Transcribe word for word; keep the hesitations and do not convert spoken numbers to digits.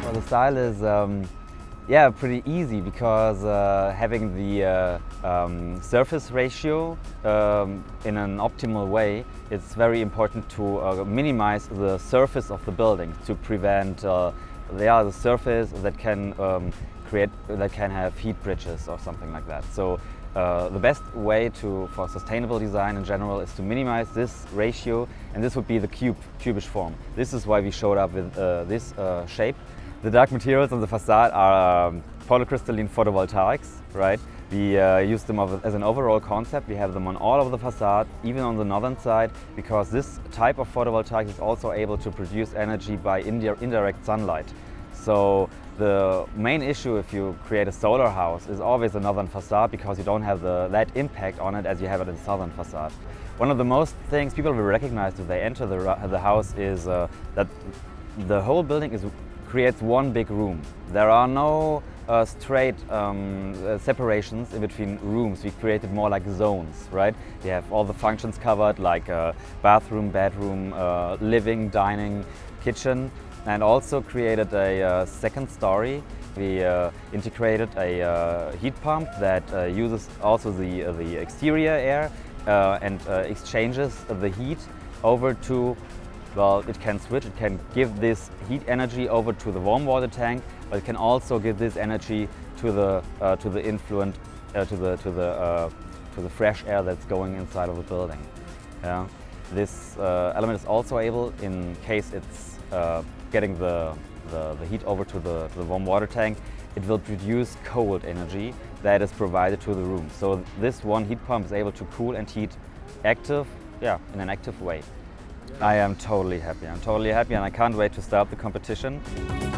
Well, the style is um, yeah, pretty easy because uh, having the uh, um, surface ratio um, in an optimal way, it's very important to uh, minimize the surface of the building to prevent uh, yeah, the surface that can um, create that can have heat bridges or something like that. So uh, the best way to for sustainable design in general is to minimize this ratio, and this would be the cube cubish form. This is why we showed up with uh, this uh, shape. The dark materials on the facade are um, polycrystalline photovoltaics, right? We uh, use them as an overall concept. We have them on all of the facade, even on the northern side, because this type of photovoltaic is also able to produce energy by indi indirect sunlight. So the main issue if you create a solar house is always the northern facade, because you don't have the, that impact on it as you have it in the southern facade. One of the most things people will recognize if they enter the, the house is uh, that the whole building is creates one big room. There are no uh, straight um, uh, separations in between rooms. We created more like zones, right? We have all the functions covered, like uh, bathroom, bedroom, uh, living, dining, kitchen, and also created a uh, second story. We uh, integrated a uh, heat pump that uh, uses also the, uh, the exterior air uh, and uh, exchanges the heat over to, well, it can switch, it can give this heat energy over to the warm water tank, but it can also give this energy to the uh, to the influent uh, to the to the uh, to the fresh air that's going inside of the building. Yeah. This uh, element is also able, in case it's uh, getting the, the the heat over to the to the warm water tank, it will produce cold energy that is provided to the room. So this one heat pump is able to cool and heat active, yeah, in an active way. I am totally happy. I'm totally happy, and I can't wait to start the competition.